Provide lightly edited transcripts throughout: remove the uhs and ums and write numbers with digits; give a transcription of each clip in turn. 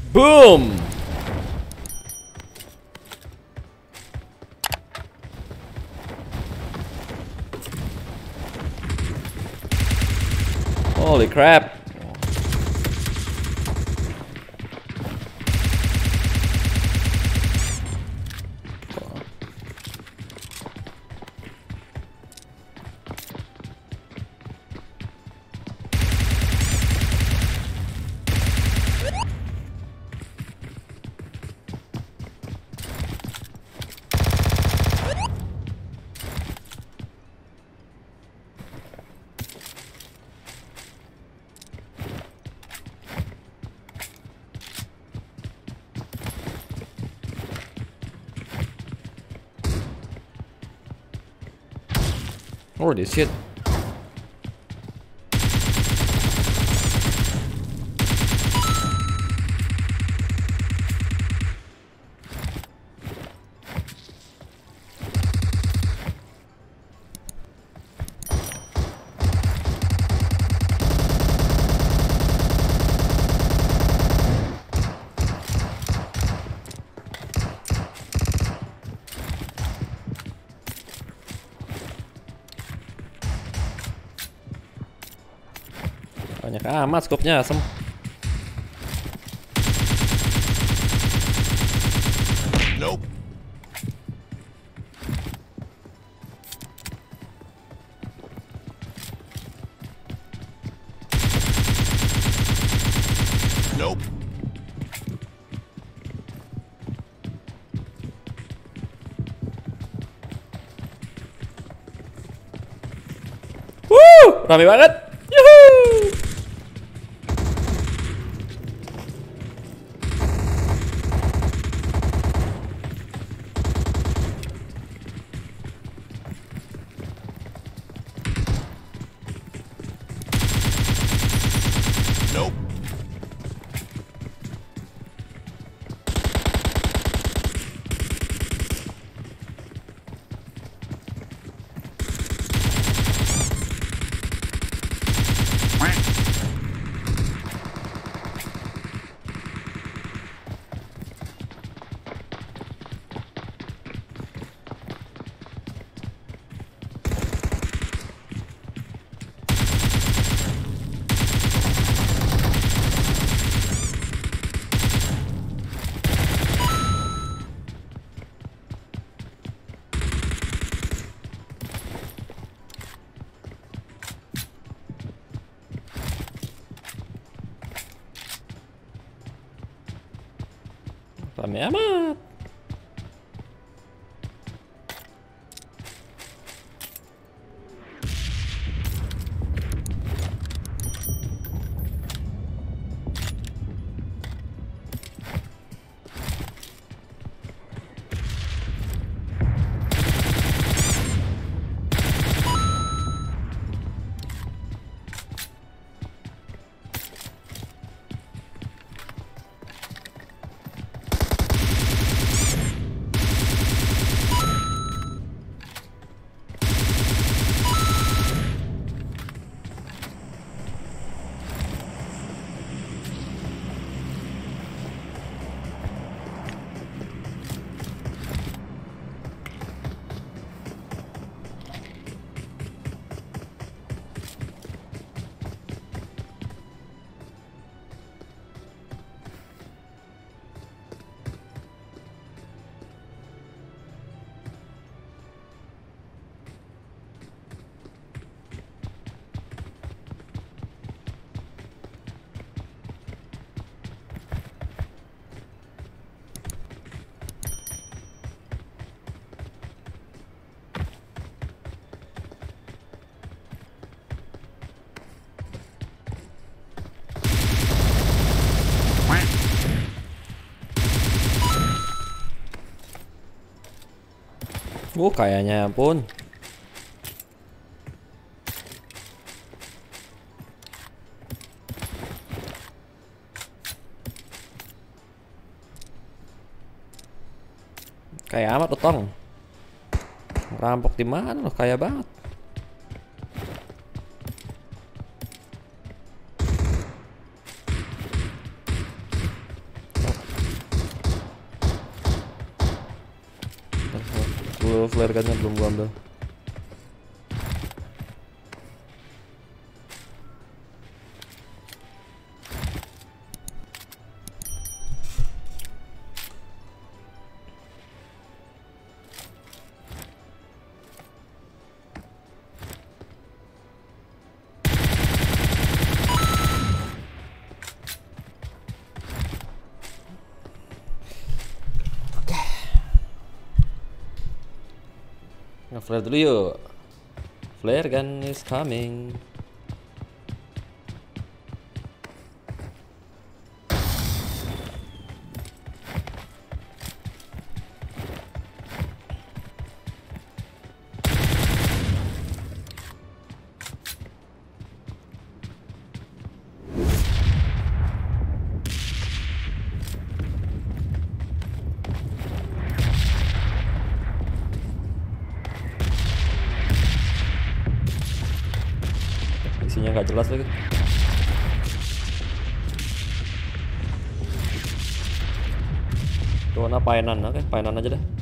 Boom. Holy crap. Holy shit. Banyak amat skopnya, asem. Nope. Nope. Rame banget. Yuhuu. Nope. Rame amat. Kayaknya pun. Kayak amat Otong. Rampok di mana loh, kaya banget. flare gunnya belum gua ambil. Nge-flare dulu yuk. Flare gun is coming. Isinya nggak jelas lagi. Itu warna painan, oke, painan aja deh.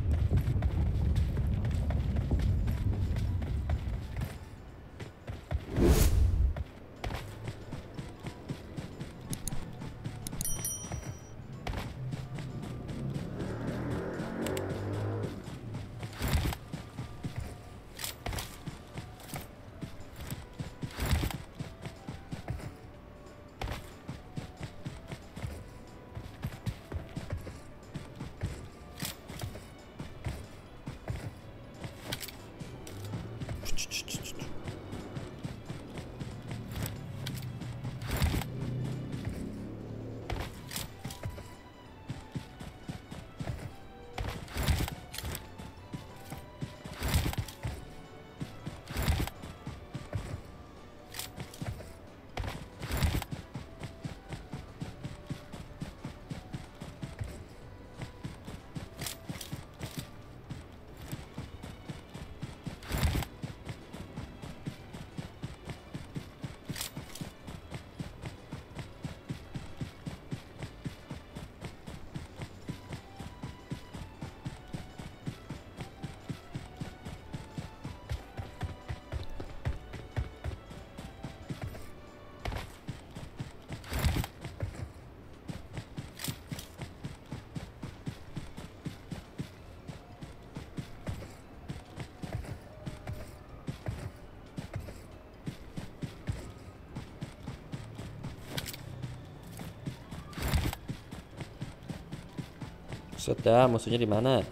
Sudah, musuhnya di mana?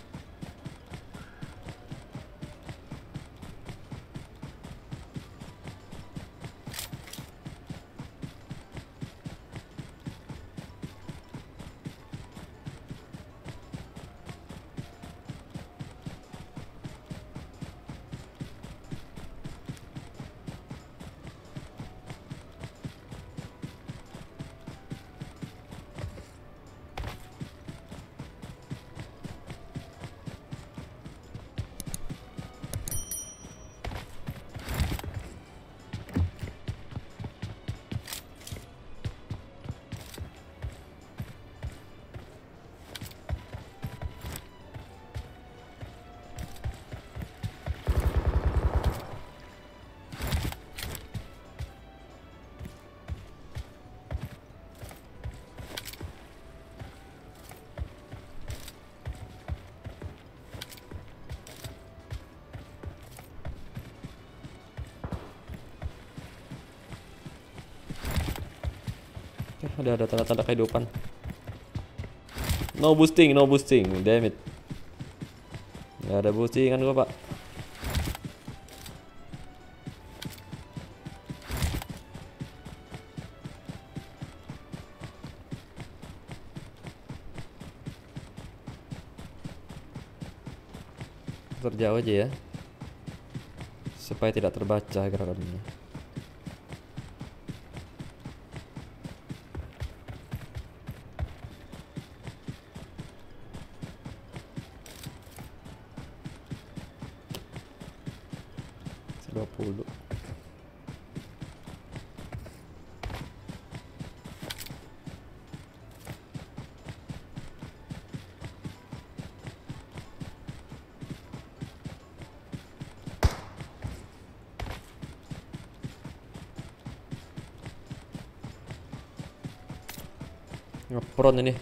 Udah ada tanda-tanda kehidupan. No boosting, no boosting, damn it. Gak ada boostingan gua, Pak. Terjauh aja ya, supaya tidak terbaca gerakannya. Puluh. Ngepron ini.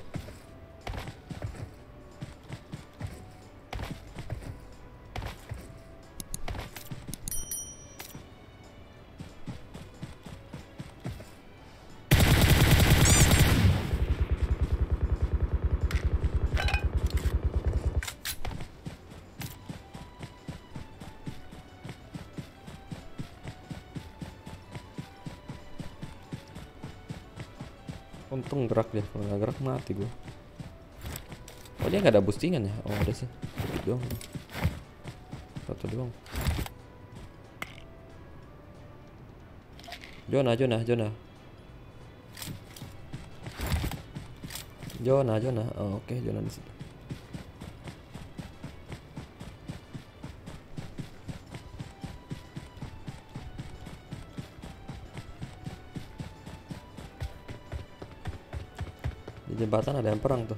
Untung gerak dia, kalau nggak gerak mati gue. Oh dia nggak ada boostingan ya? Oh ada sih, sedikit doang. Satu doang. Jona. Oh, oke, Jona di situ. Di jembatan ada yang perang tuh.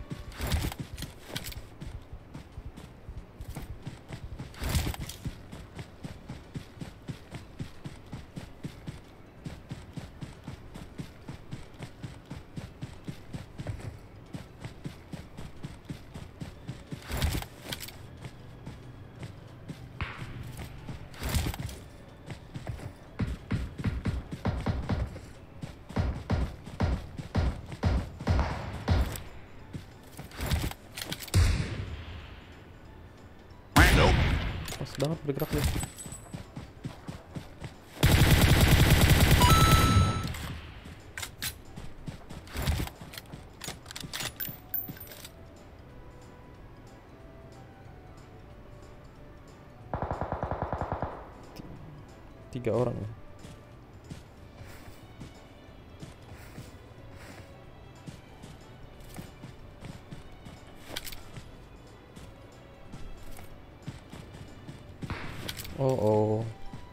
Nope. Pas banget bergerak dia. Tiga orang ya. Oh.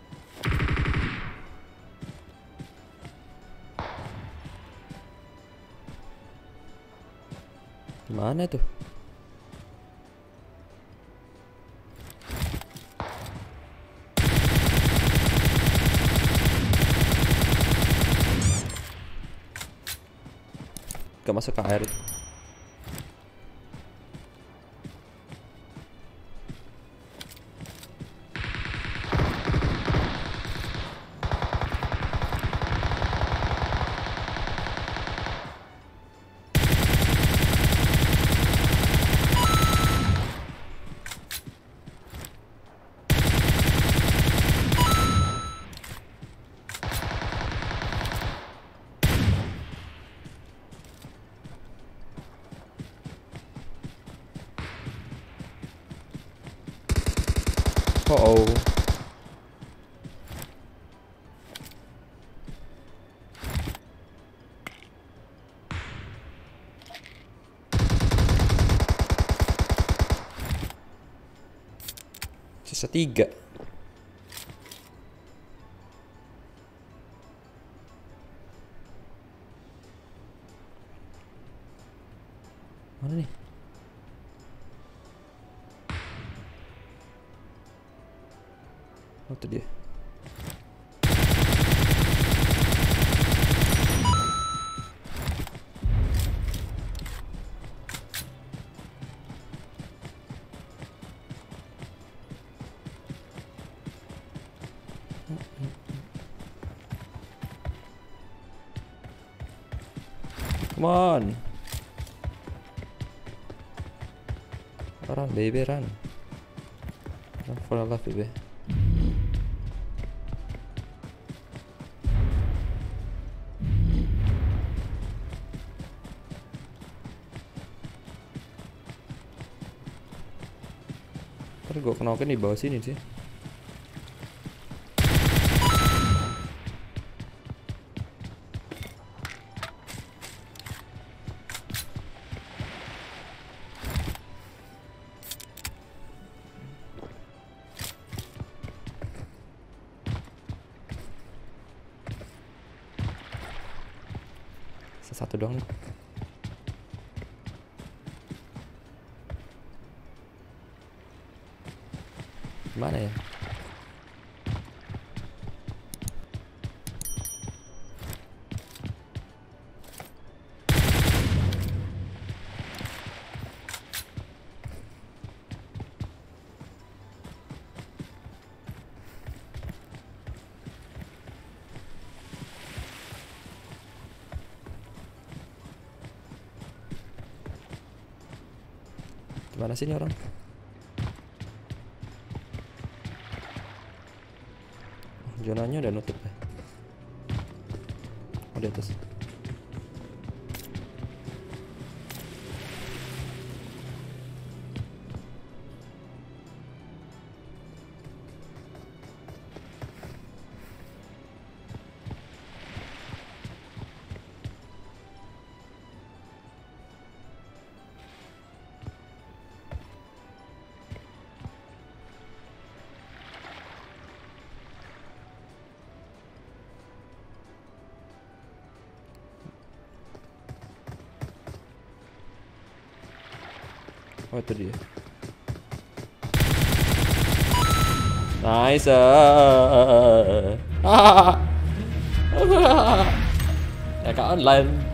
Gimana tuh? Gak masuk ke air. Oh. Sisa 3. Mana nih? Oh itu dia. Come on. Run baby run. Run for your life baby. Ntar gue kenokin di bawah sini sih. Satu doang nih. Gimana ya? Mana sih ini orang? Zonanya udah nutup ya. Oh, di atas. Oh, itu dia. Nice. Ya, Kak online.